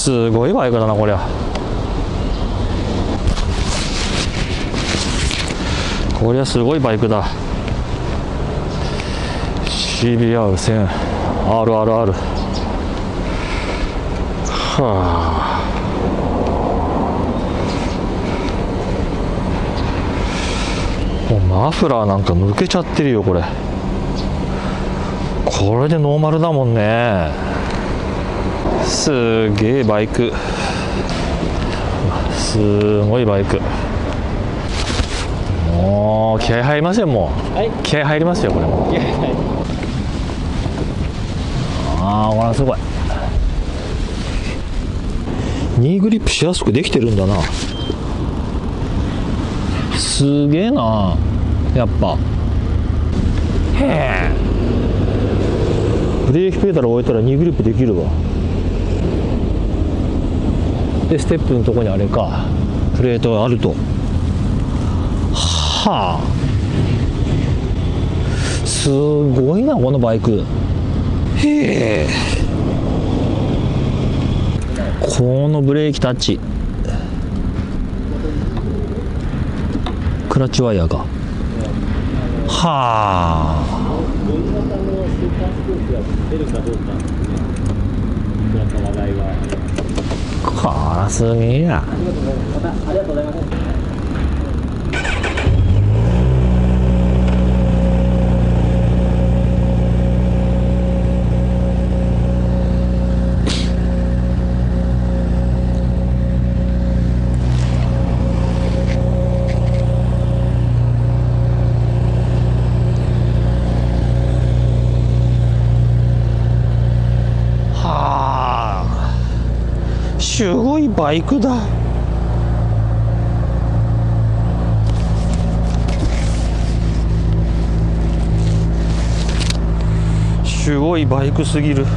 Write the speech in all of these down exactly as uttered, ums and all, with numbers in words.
すごいバイクだなこりゃ。こりゃすごいバイクだ。 シービーアールせん アールアールアール はあ、もうマフラーなんか抜けちゃってるよこれ。これでノーマルだもんね。すげえバイク、すごいバイク。もう気合入りますよ。もう、はい、気合入りますよこれも。ああ、これすごい。ニーグリップしやすくできてるんだな。すげえなやっぱ。へえ、ブレーキペダル置いたらニーグリップできるわ。でステップのとこにあれか、プレートがあると。はあ、すごいなこのバイク。へえ、このブレーキタッチ、クラッチワイヤーか。はあ、こらすげえな。ありがとうございます。すごいバイクだ。すごいバイクすぎる。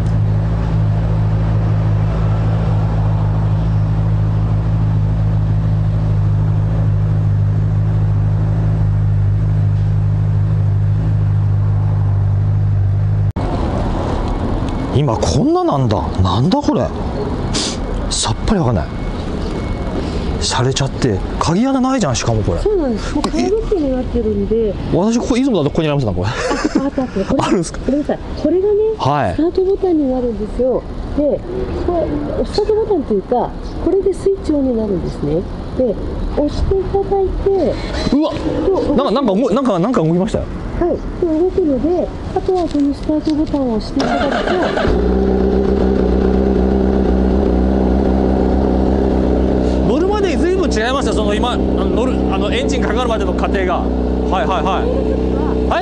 今こんななんだ。なんだこれ、さっぱりわかんない。されちゃって鍵穴ないじゃん。しかもこれそうなんです。もうカードキーになってるんで。 私ここ出雲だとここにありますなこれ。あ、 あったあった。これあるんですか。 ごめんなさい。これがね、 はい、 スタートボタンになるんですよ。で、これスタートボタンというか、これでスイッチオンになるんですね。で、押していただいて、 うわ、なんかなんか動なんかなんか動きましたよ。 はい、で動くので、あとはこのスタートボタンを押していただくと。 乗るまでに随分違いました。その今あの乗るあのエンジンかかるまでの過程が。はいはいはいはい。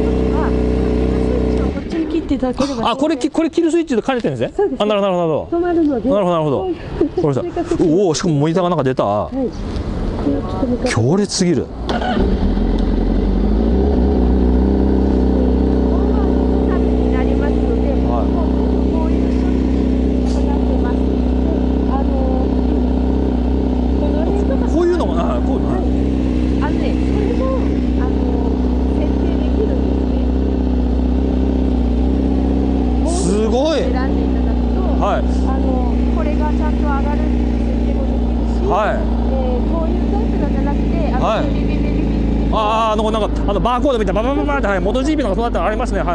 こっちに切っていただければ。 あ、これこれ切るスイッチで兼ねてるんですね。 そうです。 あ、なるほどなるほど。 止まるので。 なるほどなるほど。これさ、おお、しかもモニターがなんか出た。はい。強烈すぎる。ああ、なんかなんかあのバーコードみたいなババババって、はい、モト ジーピー なんかそうなったらありますね。はい。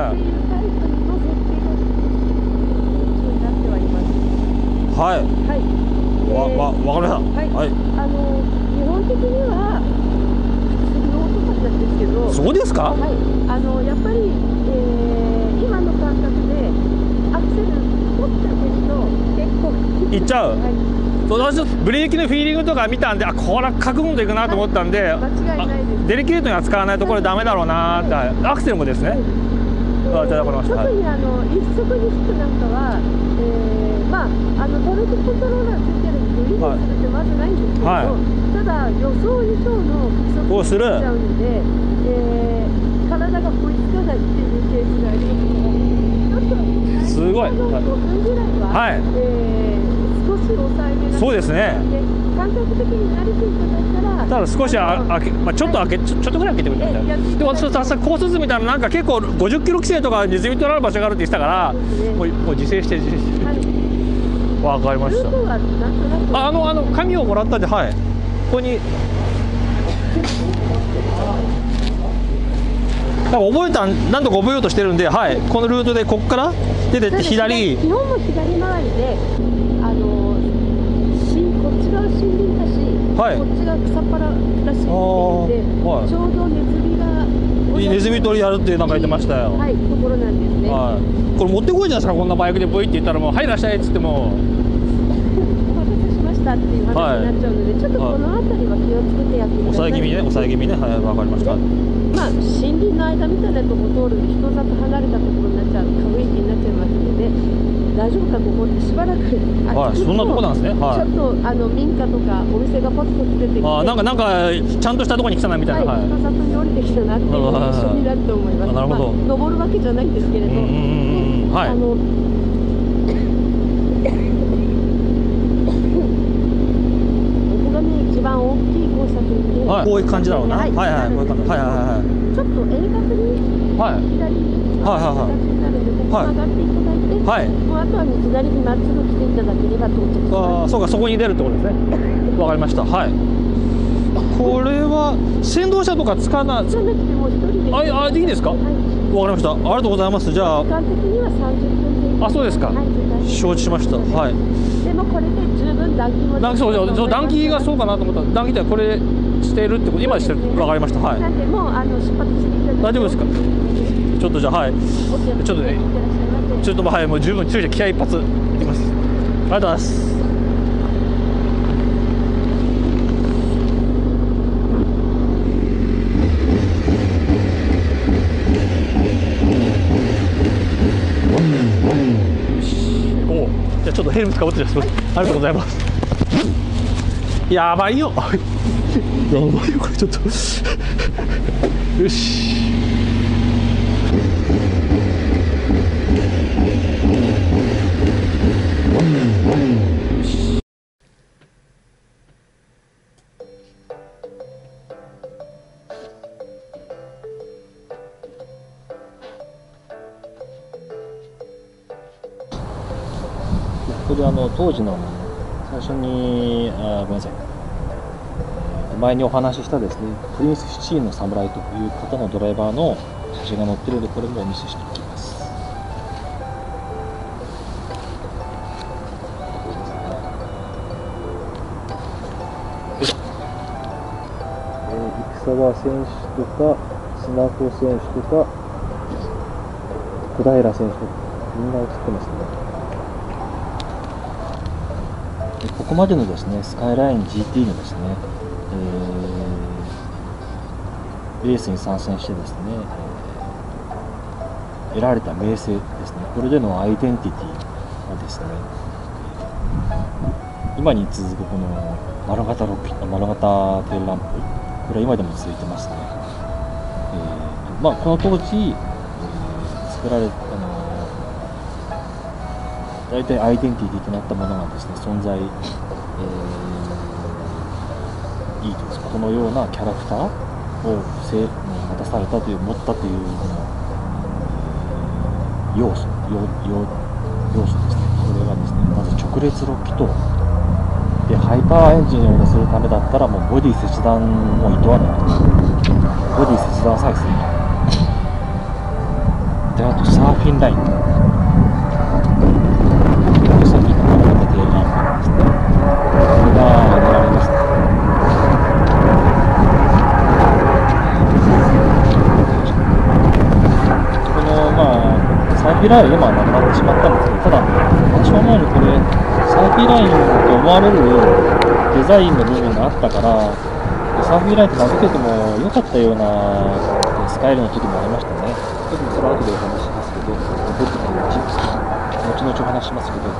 はい。はい。わわわかりました。はい。はい、 あの基本的にはノートパックなんですけど。 そうですか。 はい。あのやっぱり、えー、今の感覚でアクセル取ってあげると結構いっちゃう。はい。 私ブレーキのフィーリングとか見たんで、あ、これは覚悟でいくなと思ったんで、 間違いないです。 デリケートに扱わないとこれダメだろうなって、はい、アクセルもですね。はい、じゃあ分かりました。 特にあの一足に引くなんかは、えー、まああのトルクコントローラーついてるんで無理にするってまずないんですけど、はい、ただ予想以上の加速をしちゃうので、えー、体が追いつかないっていうケースがありますので、ちょっとすごいごふんぐらいは、はい、えー少し抑えめな。 そうですね。 感覚的に慣れていただいたら。ただ少しああけ、まあ、ちょっと開け、はい、ちょ、ちょっとぐらい開けてください。で、私はコース図みたいな、なんか結構ごじゅっキロ規制とかリズムとなる場所があるって言ってたから、ね、もう、もう自制して自制して。はい、 わかりました。 ルートはなんとなく。 あ、あのあの紙をもらったんで、はい。ここに。多分覚えたん、なんとか覚えようとしてるんで、はい。このルートでここから出てって左。 基本も左回りで、あのしこっち側森林だし、 はい、 こっち側草っぱらだしって言って、はい、ちょうどネズミが。 ネズミ捕りやるってなんか言ってましたよ。 はい、ところなんですね。 はい。これ持ってこいじゃないですか、こんなバイクでブイって言ったらもう、はい、いらっしゃいっつっても。 お待たせしましたっていう話になっちゃうので、はい、ちょっとこの辺りは気をつけてやってください。 抑え気味ね、抑え気味ね、はい、わかりました。 まあ、森林の間みたいなとこ通るんで、人里離れたところになっちゃう、可愛い気になっちゃいますので、大丈夫か、ここってしばらく、 はい、そんなとこなんですね。はい、 ちょっとあの民家とかお店がポツポツ出てきて、 あ、なんかなんかちゃんとしたところに来たなみたいな、 はい、人里に降りてきたなっていう印象になると思います。 なるほど。 まあ、登るわけじゃないんですけれど、 はい。あの一番大きい交差点で、 はい、こういう感じだろうな。はいはいはい、こういう感じ。はいはいはい。 ちょっと鋭角に左に形になるので、ここ曲がっていただいて、はい、もうあとは左にまっすぐ来ていただければ到着します。 ああ、そうか、そこに出るってことですね。わかりました。はい。これは先導車とかつかな。 つかなくても一人で。 あ、あ、でいいですか。わ、はい、かりました。ありがとうございます。じゃあ。 時間的にはさんじゅっぷんで。 あ、そうですか。はい、承知しました。はい。 でもこれで十分暖気も。 暖気、そうそう、暖気がそうかなと思ったら、暖気ってこれしてるってこと、今してる。わかりました。はい。 なんでもうあの出発していただいて。 大丈夫ですか。ちょっとじゃあ、はい。ちょっとね。ちょっとはい、もう十分注意して気合一発いきます。ありがとうございます。じゃあちょっとヘルメットかぶってます。ありがとうございます。やばいよ。やばいよこれちょっと。よし。これあの当時の最初にあごめんなさい前にお話ししたですねプリンスシチーの侍という方のドライバーの写真が載っているのでこれもお見せしておきます。生沢選手とか砂子選手とか小平選手とかみんな映ってますね。ここまでのですね、スカイライン ジーティー のですね、えー、レースに参戦してですね、えー、得られた名声ですね、これでのアイデンティティはですね、今に続くこの丸型ロッキ丸型テールランプ、これは今でも続いてますね。えーまあ、この当時、えー、作られた大体アイデンティティとなったものがですね存在、えー、いいとですかこのようなキャラクターをせ持たされたという持ったという、えー、要素要要要素ですね。それがですねまず直列ロッキとでハイパーエンジンをするためだったらもうボディ切断も厭わないボディ切断さえするであとサーフィンラインサーフィーライン今はなくなってしまったんですけど、ただ私の前にこれサーフィーラインと思われるデザインの部分があったからサーフィーラインと名付けても良かったようなスカイルの時もありましたね。ちょっとそれは後でお話しますけど、僕の後々お話しますけど、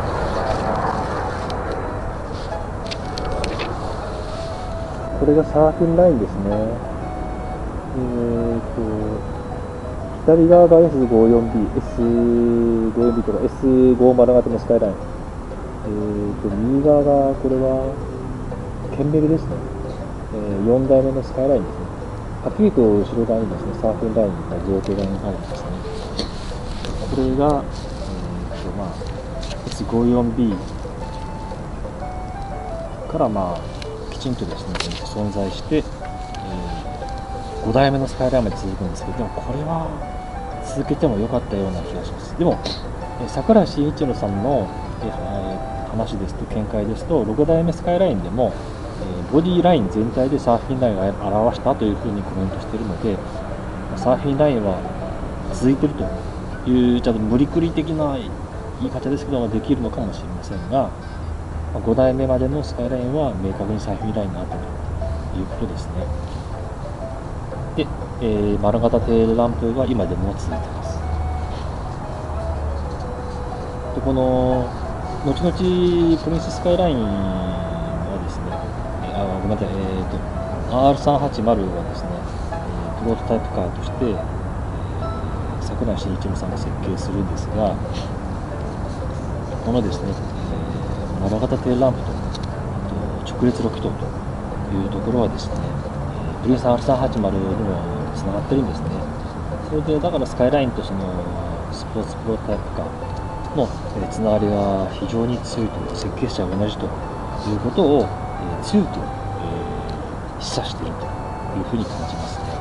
これがサーフィンラインですね。えーと左側が エスごじゅうよんビー、エスごじゅうよんビー とか エスごじゅう 型のスカイライン。えーと、右側がこれはケンベルですね。えー、よん代目のスカイラインですね。はっきりと後ろ側にですね、サーフィンラインが造形があるんですね。これが、えーとまあ、エスごじゅうよんビー、 からまあきちんとですね存在して、えー、ご代目のスカイラインまで続くんですけど、でもこれは続けても良かったような気がします。でも櫻井慎一郎さんの、えー、話ですと見解ですと、ろく代目スカイラインでも、えー、ボディライン全体でサーフィンラインを表したというふうにコメントしているので、サーフィンラインは続いているというちょっと無理くり的な言い方ですけどもできるのかもしれませんが、ご代目までのスカイラインは明確にサーフィンラインがあったということですね。で、えー、丸型テールランプが今でも続いています。でこの後々プリンススカイラインはですね、えー、あごめんなさい、えーと、アールさんはちまる はですね、えー、プロトタイプカーとして、えー、櫻井慎一郎さんが設計するんですが、このですね、丸型テールランプと直列ろく灯というところはですね、プリンス アールさんはちまる にもつながってるんですね。それでだからスカイラインとそのスポーツプロトタイプカーのつながりが非常に強いと、設計者が同じということを強く示唆しているというふうに感じますね。